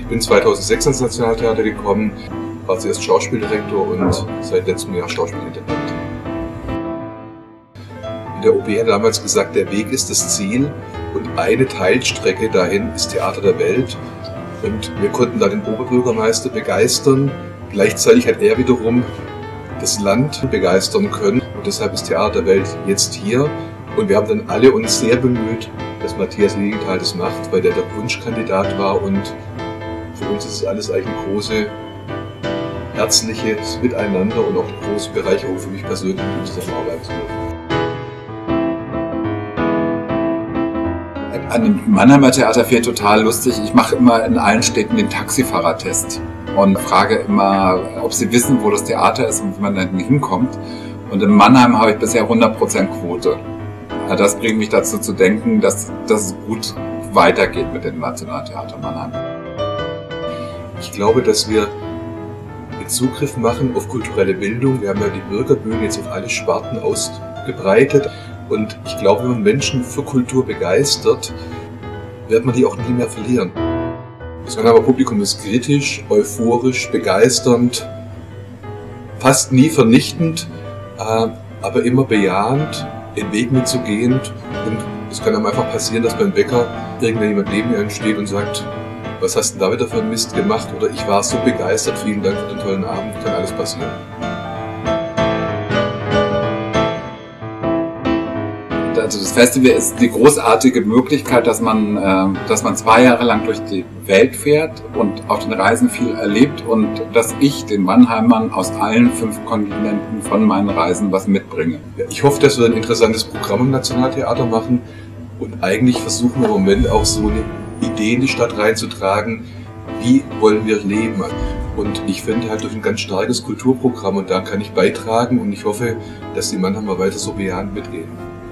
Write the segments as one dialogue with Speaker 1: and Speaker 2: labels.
Speaker 1: bin 2006 ins Nationaltheater gekommen, war zuerst Schauspieldirektor und seit letztem Jahr Schauspielintendant. In der OB hat damals gesagt, der Weg ist das Ziel und eine Teilstrecke dahin ist Theater der Welt. Und wir konnten da den Oberbürgermeister begeistern. Gleichzeitig hat er wiederum das Land begeistern können. Und deshalb ist Theater der Welt jetzt hier. Und wir haben dann alle uns sehr bemüht, dass Matthias Liegenthal das macht, weil der Wunschkandidat war. Und für uns ist es alles eigentlich ein großes, herzliches Miteinander und auch eine große Bereicherung für mich persönlich, mit ihm zusammenarbeiten zu dürfen.
Speaker 2: An dem Mannheimer Theater fehlt total lustig. Ich mache immer in allen Städten den Taxifahrertest und frage immer, ob sie wissen, wo das Theater ist und wie man da hinkommt. Und in Mannheim habe ich bisher 100% Quote. Das bringt mich dazu zu denken, dass es gut weitergeht mit dem Nationaltheater Mannheim.
Speaker 1: Ich glaube, dass wir einen Zugriff machen auf kulturelle Bildung. Wir haben ja die Bürgerbühne jetzt auf alle Sparten ausgebreitet. Und ich glaube, wenn man Menschen für Kultur begeistert, wird man die auch nie mehr verlieren. Das Mannheimer Publikum ist kritisch, euphorisch, begeisternd, fast nie vernichtend, aber immer bejahend, den Weg mitzugehen. Und es kann einem einfach passieren, dass beim Bäcker irgendjemand neben einem steht und sagt, was hast du denn da wieder für einen Mist gemacht? Oder ich war so begeistert, vielen Dank für den tollen Abend, kann alles passieren.
Speaker 2: Also das Festival ist die großartige Möglichkeit, dass man 2 Jahre lang durch die Welt fährt und auf den Reisen viel erlebt und dass ich den Mannheimern aus allen 5 Kontinenten von meinen Reisen was mitbringe.
Speaker 1: Ja, ich hoffe, dass wir ein interessantes Programm im Nationaltheater machen und eigentlich versuchen wir im Moment auch so eine Idee in die Stadt reinzutragen, wie wollen wir leben. Und ich finde halt durch ein ganz starkes Kulturprogramm und da kann ich beitragen und ich hoffe, dass die Mannheimer weiter so bejahend mitgehen.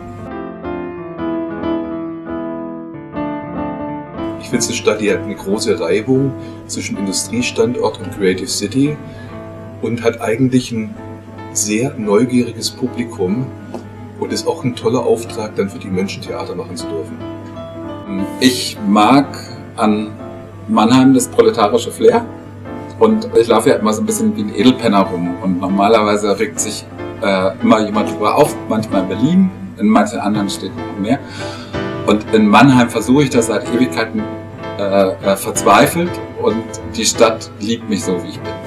Speaker 1: Ich finde es eine Stadt, die hat eine große Reibung zwischen Industriestandort und Creative City und hat eigentlich ein sehr neugieriges Publikum und ist auch ein toller Auftrag, dann für die Menschen Theater machen zu dürfen.
Speaker 2: Ich mag an Mannheim das proletarische Flair und ich laufe ja immer so ein bisschen wie ein Edelpenner rum und normalerweise regt sich immer jemand drüber auf, manchmal in Berlin, in manchen anderen Städten noch mehr. Und in Mannheim versuche ich das seit Ewigkeiten verzweifelt und die Stadt liebt mich so, wie ich bin.